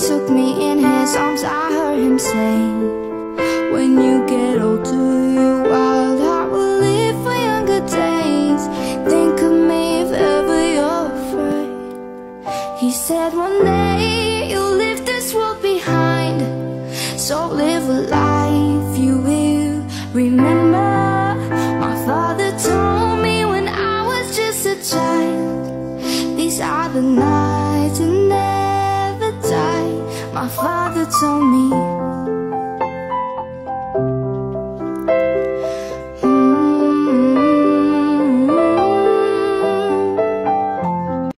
took me in his arms, I heard him say, when you get older, you're wild, I will live for younger days. Think of me if ever you're afraid. He said one day you'll leave this world behind, so live a life you will remember. My father told me when I was just a child, these are the nights that never die. My father told me